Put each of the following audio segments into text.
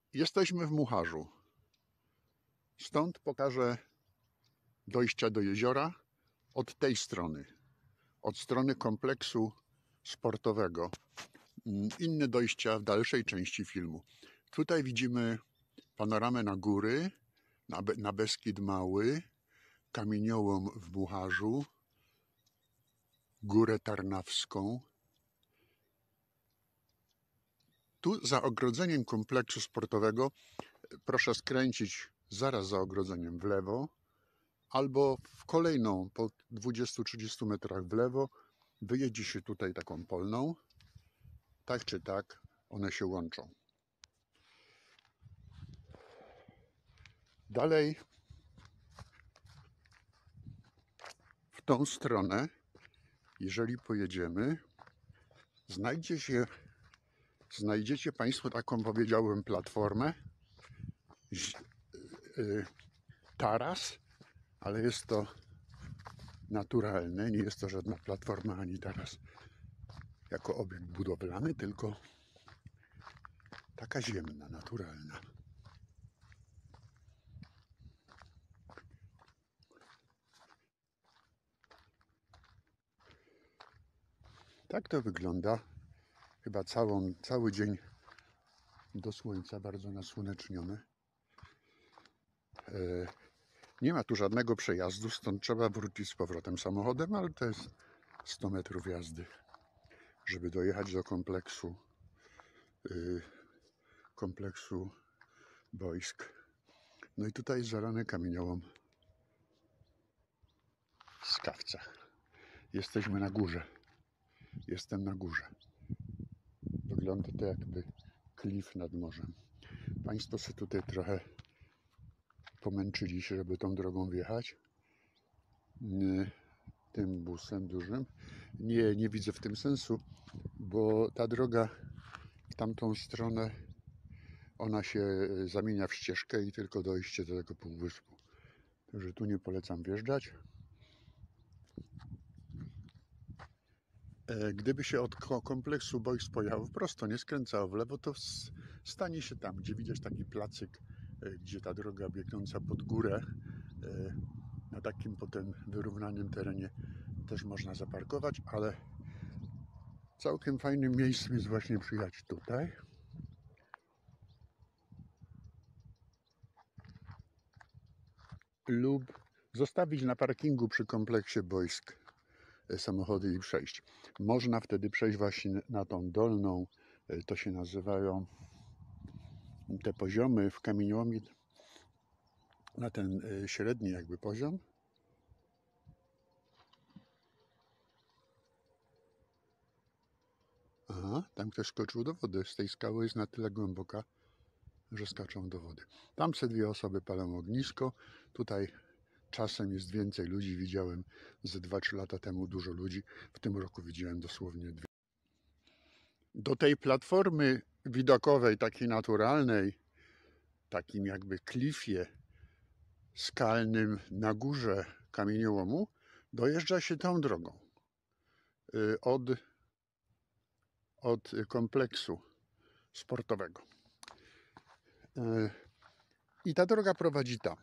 Jesteśmy w Mucharzu. Stąd pokażę dojścia do jeziora od tej strony, od strony kompleksu sportowego. Inne dojścia w dalszej części filmu. Tutaj widzimy panoramę na góry, na Beskid Mały, kamieniołom w Mucharzu, Górę Tarnawską. Tu za ogrodzeniem kompleksu sportowego proszę skręcić zaraz za ogrodzeniem w lewo, albo w kolejną po 20-30 metrach w lewo wyjedzie się tutaj taką polną. Tak czy tak one się łączą. Dalej w tą stronę, jeżeli pojedziemy, znajdziecie Państwo taką, powiedziałbym, platformę, taras, ale jest to naturalne, nie jest to żadna platforma ani taras jako obiekt budowlany, tylko taka ziemna, naturalna. Tak to wygląda. Chyba cały dzień do słońca, bardzo nasłoneczniony. Nie ma tu żadnego przejazdu, stąd trzeba wrócić z powrotem samochodem, ale to jest 100 metrów jazdy, żeby dojechać do kompleksu boisk. No i tutaj jest zalany kamieniołom Skawca. Jesteśmy na górze. Jestem na górze. Wygląda to jakby klif nad morzem. Państwo sobie tutaj trochę pomęczyli się, żeby tą drogą wjechać. Tym busem dużym. Nie widzę w tym sensu, bo ta droga w tamtą stronę, ona się zamienia w ścieżkę i tylko dojście do tego półwyspu. Także tu nie polecam wjeżdżać. Gdyby się od kompleksu boisk pojechał prosto, nie skręcało w lewo, to stanie się tam, gdzie widać taki placyk, gdzie ta droga biegnąca pod górę, na takim potem wyrównanym terenie też można zaparkować, ale całkiem fajnym miejscem jest właśnie przyjechać tutaj. Lub zostawić na parkingu przy kompleksie boisk samochody i przejść. Można wtedy przejść właśnie na tą dolną, to się nazywają te poziomy w kamieniołomie, na ten średni jakby poziom. Aha, tam ktoś skoczył do wody. Z tej skały jest na tyle głęboka, że skaczą do wody. Tam se dwie osoby palą ognisko. Tutaj czasem jest więcej ludzi. Widziałem ze 2-3 lata temu dużo ludzi. W tym roku widziałem dosłownie 2. Do tej platformy widokowej, takiej naturalnej, takim jakby klifie skalnym na górze kamieniołomu, dojeżdża się tą drogą od kompleksu sportowego. I ta droga prowadzi tam.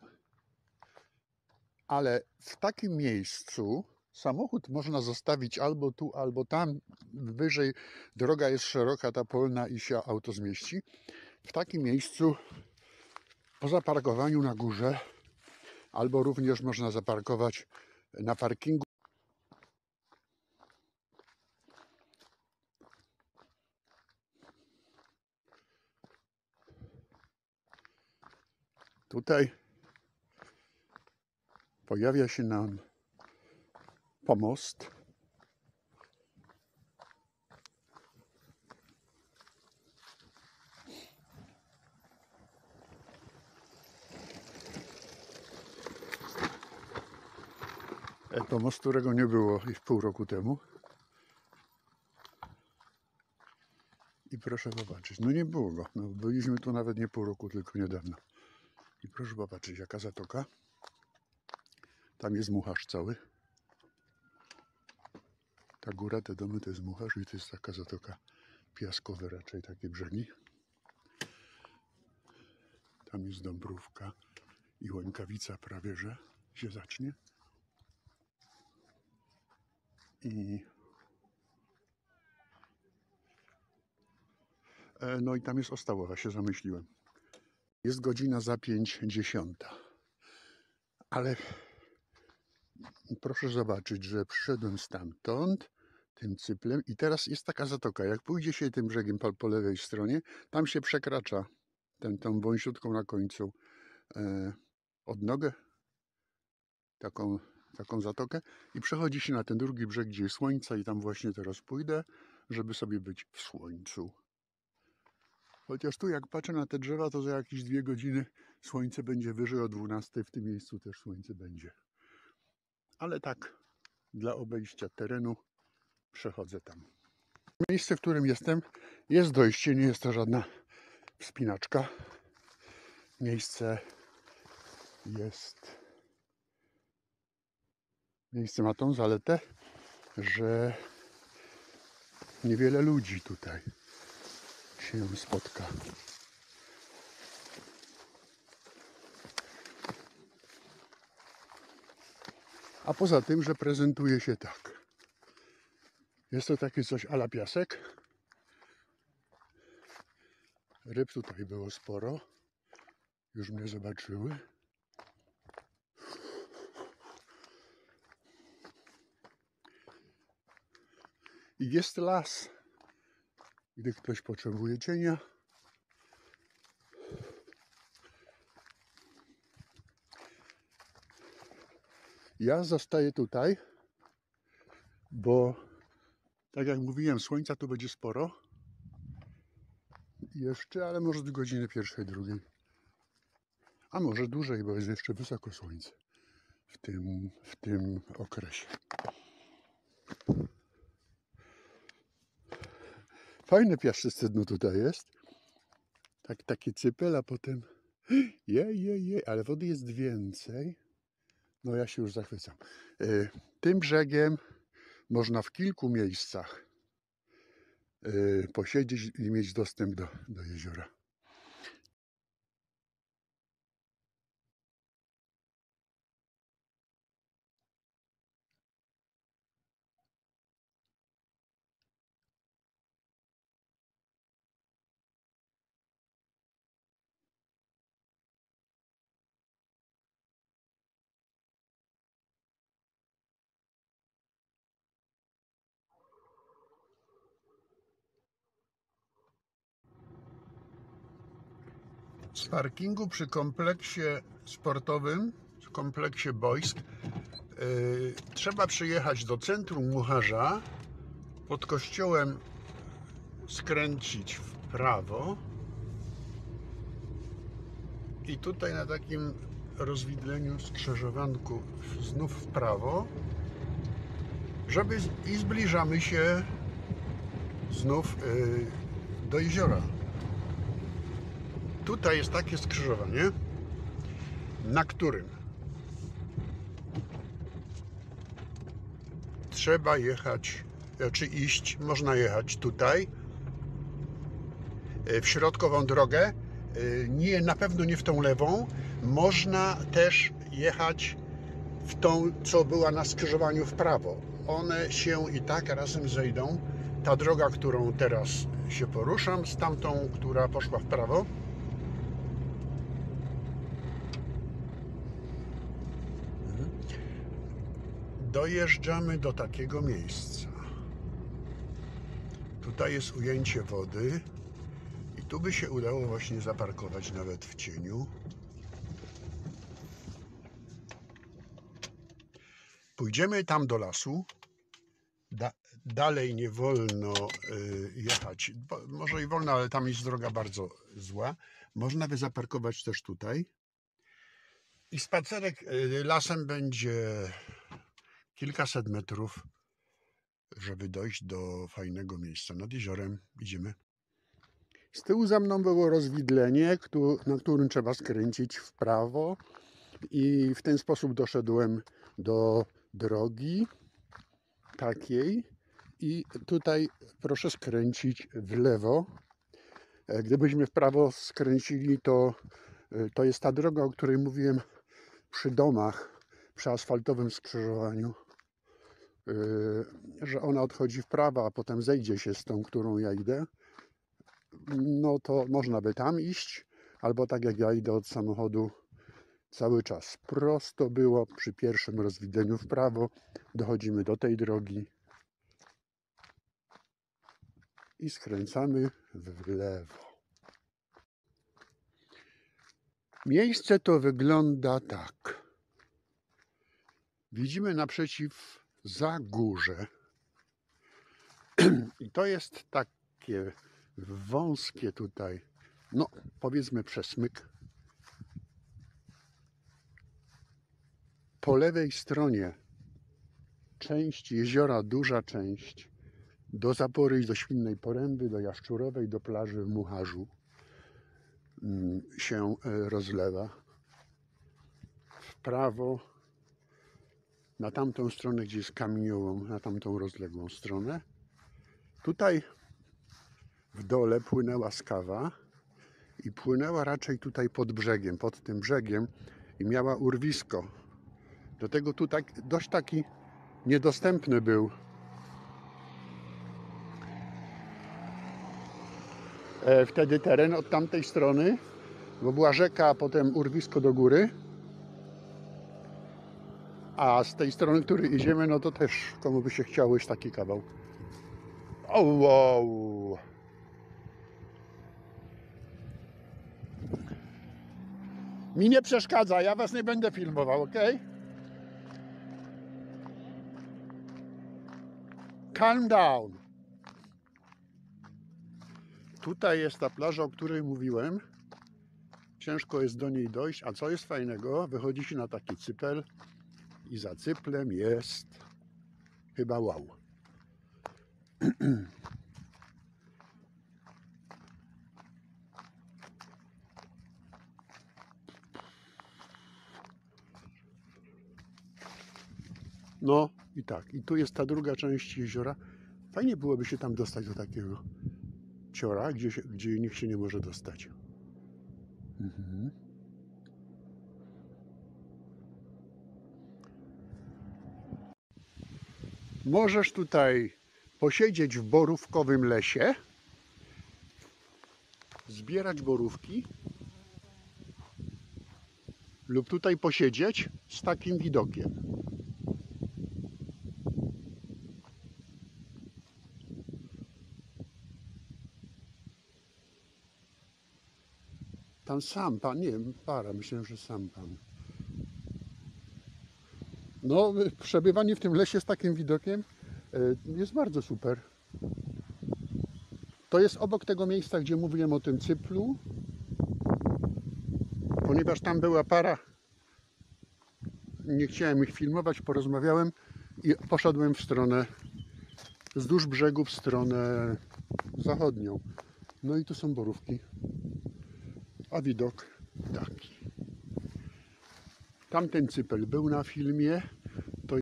Ale w takim miejscu samochód można zostawić albo tu, albo tam. Wyżej droga jest szeroka, ta polna, i się auto zmieści. W takim miejscu po zaparkowaniu na górze, albo również można zaparkować na parkingu. Tutaj pojawia się nam pomost. Pomost, którego nie było pół roku temu. I proszę popatrzeć, no nie było go. No, byliśmy tu nawet nie pół roku, tylko niedawno. I proszę popatrzeć, jaka zatoka. Tam jest Mucharz cały. Ta góra, te domy to jest Mucharz i to jest taka zatoka piaskowa, raczej takie brzegi. Tam jest Dąbrówka i Łękawica prawie, że się zacznie. No i tam jest Ostałowa, się zamyśliłem. Jest godzina za 5:10. Ale proszę zobaczyć, że przyszedłem stamtąd tym cyplem i teraz jest taka zatoka. Jak pójdzie się tym brzegiem po lewej stronie, tam się przekracza tą wąsiutką na końcu odnogę, taką zatokę i przechodzi się na ten drugi brzeg, gdzie jest słońce i tam właśnie teraz pójdę, żeby sobie być w słońcu. Chociaż tu jak patrzę na te drzewa, to za jakieś 2 godziny słońce będzie wyżej o 12, w tym miejscu też słońce będzie. Ale tak, dla obejścia terenu przechodzę tam. Miejsce, w którym jestem, jest dojście, nie jest to żadna wspinaczka. Miejsce ma tą zaletę, że niewiele ludzi tutaj się spotka. A poza tym, że prezentuje się tak. Jest to takie coś a la piasek. Ryb tutaj było sporo. Już mnie zobaczyły. I jest las. Gdy ktoś potrzebuje cienia. Ja zostaję tutaj, bo tak jak mówiłem, słońca tu będzie sporo. Jeszcze, ale może do godziny 1, 2. A może dłużej, bo jest jeszcze wysoko słońce w tym okresie. Fajne piaszczyste dno tutaj jest. Taki cypel, a potem ale wody jest więcej. No ja się już zachwycam. Tym brzegiem można w kilku miejscach posiedzieć i mieć dostęp do jeziora. Z parkingu przy kompleksie sportowym, w kompleksie boisk, trzeba przyjechać do centrum Mucharza, pod kościołem skręcić w prawo i tutaj na takim rozwidleniu, skrzyżowanku znów w prawo, i zbliżamy się znów do jeziora. Tutaj jest takie skrzyżowanie, na którym trzeba jechać, czy iść, można jechać tutaj w środkową drogę, na pewno nie w tą lewą. Można też jechać w tą, co była na skrzyżowaniu w prawo. One się i tak razem zejdą. Ta droga, którą teraz się poruszam, z tamtą, która poszła w prawo. Dojeżdżamy do takiego miejsca. Tutaj jest ujęcie wody i tu by się udało właśnie zaparkować nawet w cieniu. Pójdziemy tam do lasu. Dalej nie wolno jechać. Może i wolno, ale tam jest droga bardzo zła. Można by zaparkować też tutaj. I spacerek lasem będzie kilkaset metrów, żeby dojść do fajnego miejsca nad jeziorem. Idziemy. Z tyłu za mną było rozwidlenie, na którym trzeba skręcić w prawo i w ten sposób doszedłem do drogi takiej i tutaj proszę skręcić w lewo. Gdybyśmy w prawo skręcili, to To jest ta droga, o której mówiłem przy domach, przy asfaltowym skrzyżowaniu, że ona odchodzi w prawo, a potem zejdzie się z tą, którą ja idę. No to można by tam iść, albo tak jak ja idę od samochodu cały czas prosto było, przy pierwszym rozwidleniu w prawo dochodzimy do tej drogi i skręcamy w lewo. Miejsce to wygląda tak. Widzimy naprzeciw Zagórze i to jest takie wąskie tutaj, no powiedzmy przesmyk. Po lewej stronie część jeziora, duża część, do Zapory i do Świnnej Poręby, do Jaszczurowej, do plaży w Mucharzu się rozlewa. W prawo, na tamtą stronę, gdzie jest kamieniołom, na tamtą rozległą stronę. Tutaj w dole płynęła Skawa i płynęła raczej tutaj pod brzegiem, pod tym brzegiem i miała urwisko. Do tego tutaj dość taki niedostępny był wtedy teren od tamtej strony, bo była rzeka, a potem urwisko do góry. A z tej strony, której idziemy, no to też komu by się chciało iść taki kawał. O, wow. Mi nie przeszkadza, ja was nie będę filmował, ok? Calm down. Tutaj jest ta plaża, o której mówiłem. Ciężko jest do niej dojść, a co jest fajnego? Wychodzi się na taki cypel i za cyplem jest chyba wow. No i tak, i tu jest ta druga część jeziora. Fajnie byłoby się tam dostać do takiego ciora, gdzie nikt się nie może dostać. Możesz tutaj posiedzieć w borówkowym lesie, zbierać borówki lub tutaj posiedzieć z takim widokiem. Tam sampan, nie wiem, para, myślę, że sampan. No, przebywanie w tym lesie z takim widokiem jest bardzo super. To jest obok tego miejsca, gdzie mówiłem o tym cyplu. Ponieważ tam była para, nie chciałem ich filmować, porozmawiałem i poszedłem w stronę, wzdłuż brzegu, w stronę zachodnią. No i tu są borówki, a widok taki. Tamten cypel był na filmie. To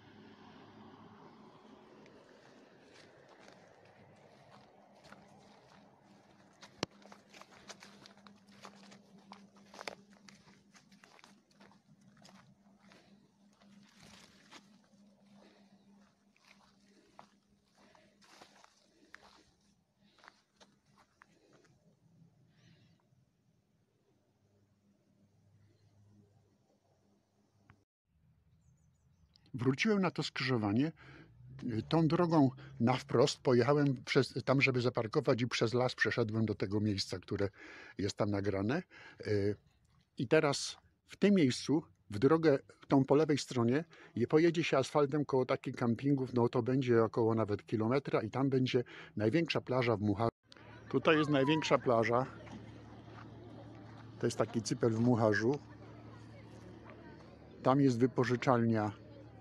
wróciłem na to skrzyżowanie. Tą drogą na wprost pojechałem tam, żeby zaparkować i przez las przeszedłem do tego miejsca, które jest tam nagrane. I teraz w tym miejscu, w drogę tą po lewej stronie, pojedzie się asfaltem koło takich kampingów, no to będzie około nawet kilometra i tam będzie największa plaża w Mucharzu. Tutaj jest największa plaża. To jest taki cypel w Mucharzu. Tam jest wypożyczalnia,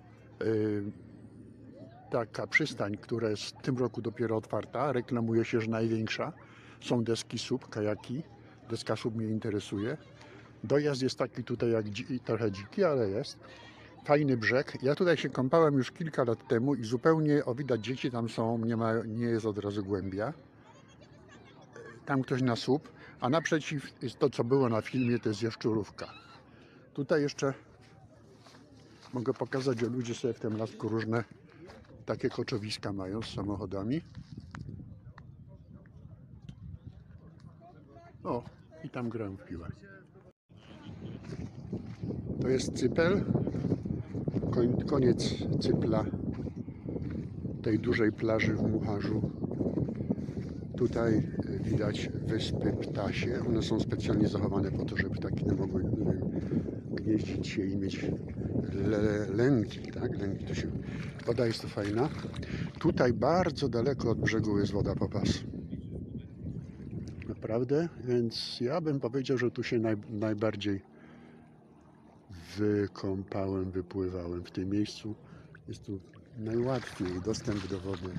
taka przystań, która jest w tym roku dopiero otwarta. Reklamuje się, że największa. Są deski SUP, kajaki. Deska SUP mnie interesuje. Dojazd jest taki tutaj jak trochę dziki, ale jest. Fajny brzeg. Ja tutaj się kąpałem już kilka lat temu i zupełnie, widać, dzieci tam są, nie jest od razu głębia. Tam ktoś na słup, a naprzeciw jest to, co było na filmie, to jest jaszczurówka. Tutaj jeszcze mogę pokazać, że ludzie sobie w tym lasku różne takie koczowiska mają z samochodami. O, i tam grałem w piłę. To jest Cypel, koniec Cypla, tej dużej plaży w Mucharzu. Tutaj widać wyspy ptasie. One są specjalnie zachowane po to, żeby ptaki nie mogły gnieździć się i mieć lęki, tak? Lęki to się... Woda jest to fajna. Tutaj bardzo daleko od brzegu jest woda po pas. Naprawdę, więc ja bym powiedział, że tu się najbardziej wykąpałem, wypływałem. W tym miejscu jest tu najłatwiej dostęp do wody.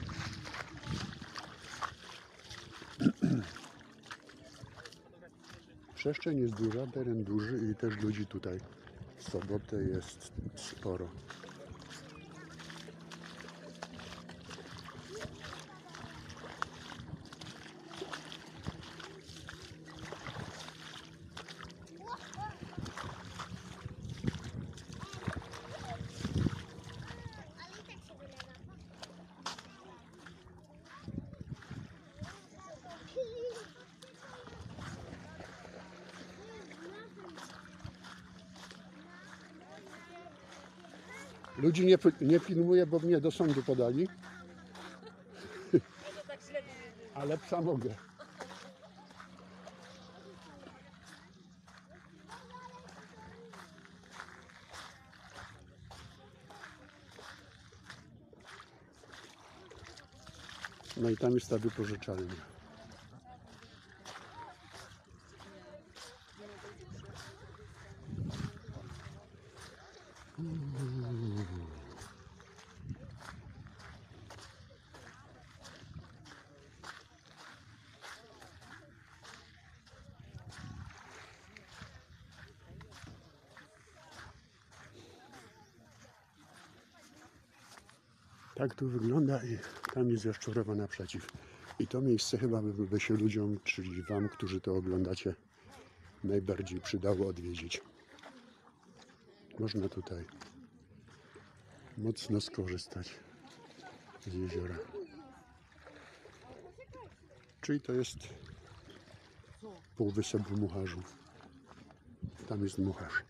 Przestrzeń jest duża, teren duży i też ludzi tutaj w sobotę jest sporo. Ludzi nie filmuję, bo mnie do sądu podali. Ale psa mogę. No i tam jest ta wypożyczalnia. Tak tu wygląda i tam jest jaszczurowa naprzeciw. I to miejsce chyba by się ludziom, czyli wam, którzy to oglądacie, najbardziej przydało odwiedzić. Można tutaj mocno skorzystać z jeziora. Czyli to jest półwysep w Mucharzu. Tam jest Mucharz.